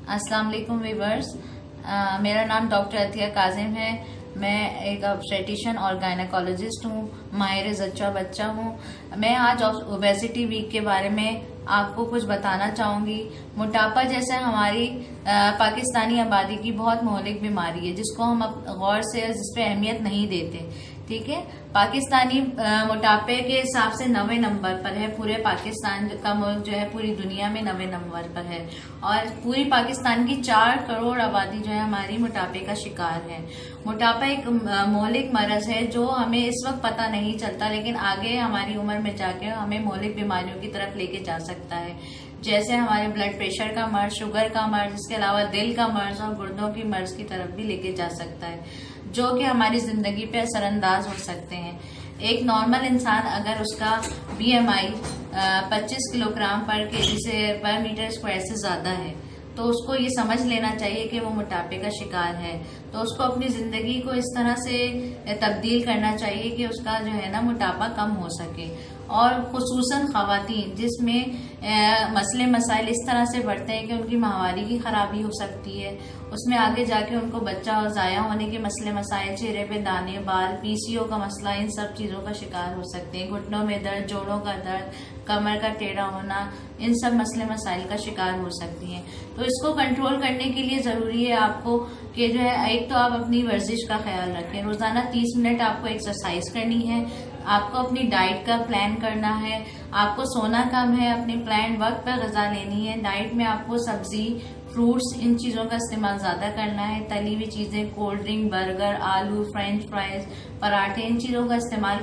अस्सलाम वालेकुम व्यूअर्स। मेरा नाम डॉक्टर अतिया काजिम है। मैं एक ऑब्स्टेट्रिशियन और गायनेकोलॉजिस्ट हूँ, माहिर जच्चा बच्चा हूँ। मैं आज ओबेसिटी वीक के बारे में आपको कुछ बताना चाहूंगी। मोटापा जैसे हमारी पाकिस्तानी आबादी की बहुत मौलिक बीमारी है, जिसको हम गौर से जिस पे अहमियत नहीं देते। ठीक है, पाकिस्तानी मोटापे के हिसाब से 9वें नंबर पर है। पूरे पाकिस्तान का मुल्क जो है पूरी दुनिया में 9वें नंबर पर है, और पूरी पाकिस्तान की 4 करोड़ आबादी जो है हमारी मोटापे का शिकार है। मोटापा एक मौलिक मरज है जो हमें इस वक्त पता नहीं चलता, लेकिन आगे हमारी उम्र में जाके हमें मौलिक बीमारियों की तरफ लेके जा सकता है, जैसे हमारे ब्लड प्रेशर का मर्ज, शुगर का मर्ज, इसके अलावा दिल का मर्ज और गुर्दों की मर्ज की तरफ भी लेके जा सकता है, जो कि हमारी जिंदगी पे असरअंदाज हो सकते हैं। एक नॉर्मल इंसान अगर उसका BMI 25 किलोग्राम पर केजी से पर मीटर स्क्वायर से ज्यादा है, तो उसको ये समझ लेना चाहिए कि वो मोटापे का शिकार है। तो उसको अपनी जिंदगी को इस तरह से तब्दील करना चाहिए कि उसका जो है ना मोटापा कम हो सके। और खुसूसन खवातीन जिसमें मसले मसाइल इस तरह से बढ़ते हैं कि उनकी माहवारी की खराबी हो सकती है, उसमें आगे जाके उनको बच्चा और जाया होने के मसले मसाइल, चेहरे पे दाने बाल, PCO का मसला, इन सब चीजों का शिकार हो सकते हैं। घुटनों में दर्द, जोड़ों का दर्द, कमर का टेढ़ा होना, इन सब मसले मसाइल का शिकार हो सकती हैं। तो इसको कंट्रोल करने के लिए जरूरी है आपको कि जो है, एक तो आप अपनी वर्जिश का ख्याल रखें। रोजाना 30 मिनट आपको एक्सरसाइज करनी है। आपको अपनी डाइट का प्लान करना है। आपको सोना कम है, अपनी प्लान वक्त पर ग़िज़ा लेनी है। डाइट में आपको सब्जी, फ्रूट्स, इन चीजों का इस्तेमाल ज्यादा करना है। तली हुई चीजें, कोल्ड ड्रिंक, बर्गर, आलू, फ्रेंच फ्राइज, पराठे, इन चीजों का इस्तेमाल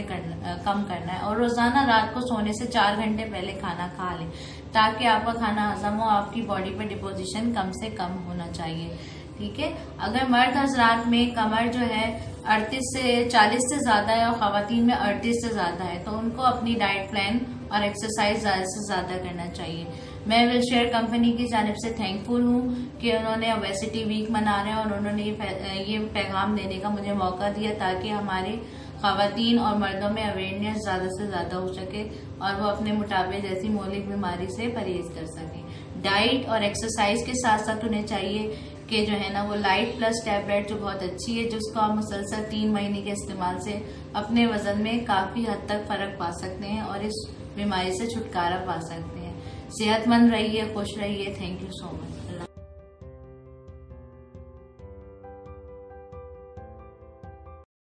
कम करना है। और रोजाना रात को सोने से 4 घंटे पहले खाना खा लें, ताकि आपका खाना हजम हो। आपकी बॉडी पे डिपोजिशन कम से कम होना चाहिए। ठीक है, अगर मर्द हजरात में कमर जो है 38 से 40 से ज्यादा है और खवातीन में 38 से ज्यादा है, तो उनको अपनी डाइट प्लान और एक्सरसाइज ज्यादा से ज्यादा करना चाहिए। मैं विलशेयर कंपनी की जानिब से थैंकफुल हूँ कि उन्होंने ओबेसिटी वीक मना रहे हैं और उन्होंने ये पैगाम देने का मुझे मौका दिया, ताकि हमारे खवातीन और मर्दों में अवेयरनेस ज्यादा से ज्यादा हो सके और वो अपने मोटापे जैसी मौलिक बीमारी से परहेज कर सके। डाइट और एक्सरसाइज के साथ साथ उन्हें चाहिए कि जो है ना वो लाइट प्लस टैबलेट जो बहुत अच्छी है, जिसको आप मुसलसल 3 महीने के इस्तेमाल से अपने वजन में काफी हद तक फर्क पा सकते हैं और इस बीमारी से छुटकारा पा सकते हैं। सेहतमंद रहिए, खुश रहिए। Thank you so much.